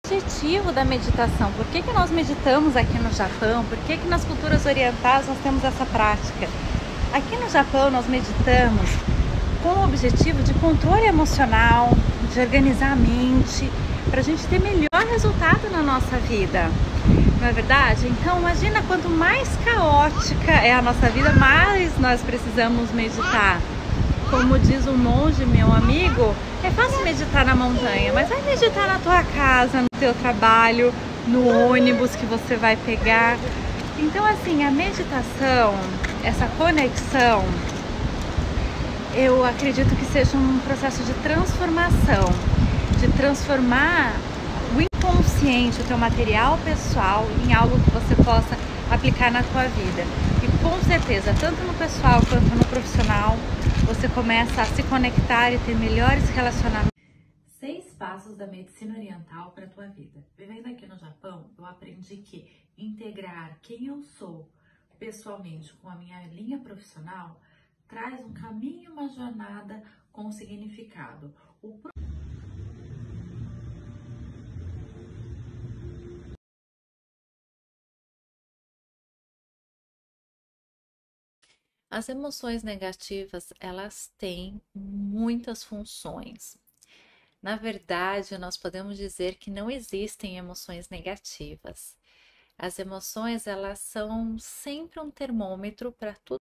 Objetivo da meditação. Por que nós meditamos aqui no Japão? Por que nas culturas orientais nós temos essa prática? Aqui no Japão nós meditamos com o objetivo de controle emocional, de organizar a mente, para a gente ter melhor resultado na nossa vida. Não é verdade? Então imagina, quanto mais caótica é a nossa vida, mais nós precisamos meditar. Como diz um monge, meu amigo, é fácil meditar na montanha, mas vai meditar na tua casa, no teu trabalho, no ônibus que você vai pegar. Então assim, a meditação, essa conexão, eu acredito que seja um processo de transformação, de transformar o inconsciente, o teu material pessoal, em algo que você possa aplicar na tua vida. E com certeza, tanto no pessoal quanto no profissional, você começa a se conectar e ter melhores relacionamentos. 6 passos da medicina oriental para a tua vida. Vivendo aqui no Japão, eu aprendi que integrar quem eu sou pessoalmente com a minha linha profissional traz um caminho, uma jornada com significado. As emoções negativas, elas têm muitas funções. Na verdade, nós podemos dizer que não existem emoções negativas. As emoções, elas são sempre um termômetro para tudo